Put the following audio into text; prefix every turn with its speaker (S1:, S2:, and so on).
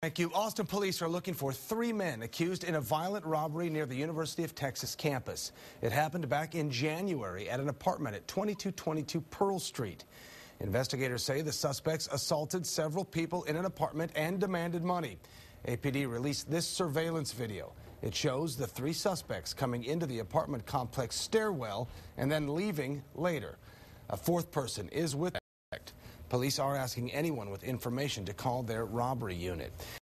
S1: Thank you. Austin police are looking for 3 men accused in a violent robbery near the University of Texas campus. It happened back in January at an apartment at 2222 Pearl Street. Investigators say the suspects assaulted several people in an apartment and demanded money. APD released this surveillance video. It shows the 3 suspects coming into the apartment complex stairwell and then leaving later. A 4th person is with them. Police are asking anyone with information to call their robbery unit.